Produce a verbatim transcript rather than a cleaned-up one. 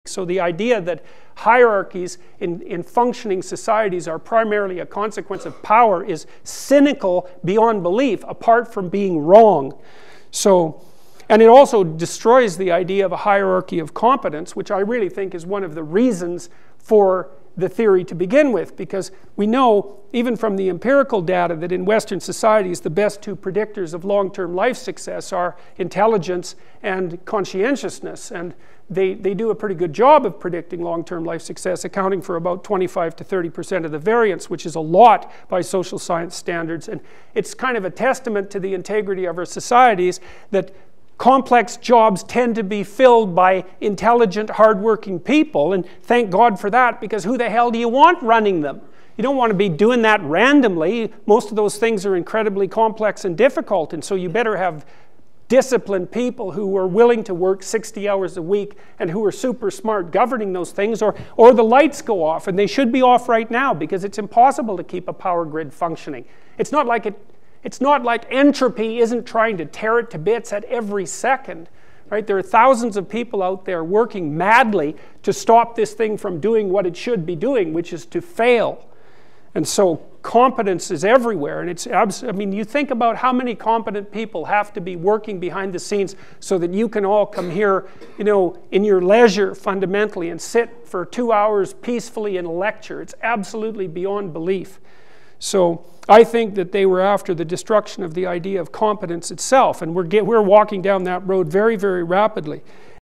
So the idea that hierarchies in, in functioning societies are primarily a consequence of power is cynical beyond belief, apart from being wrong. So, and it also destroys the idea of a hierarchy of competence, which I really think is one of the reasons for the theory to begin with, because we know, even from the empirical data, that in Western societies the best two predictors of long-term life success are intelligence and conscientiousness, and they, they do a pretty good job of predicting long-term life success, accounting for about twenty-five to thirty percent of the variance, which is a lot by social science standards. And it's kind of a testament to the integrity of our societies that complex jobs tend to be filled by intelligent, hardworking people, and thank God for that, because who the hell do you want running them? You don't want to be doing that randomly. Most of those things are incredibly complex and difficult, and so you better have disciplined people who are willing to work sixty hours a week and who are super smart governing those things, or, or the lights go off, and they should be off right now, because it's impossible to keep a power grid functioning. It's not like it It's not like entropy isn't trying to tear it to bits at every second, right? There are thousands of people out there working madly to stop this thing from doing what it should be doing, which is to fail. And so competence is everywhere, and it's abs- I mean, you think about how many competent people have to be working behind the scenes so that you can all come here, you know, in your leisure fundamentally and sit for two hours peacefully in a lecture. It's absolutely beyond belief. So I think that they were after the destruction of the idea of competence itself, and we're, get, we're walking down that road very, very rapidly.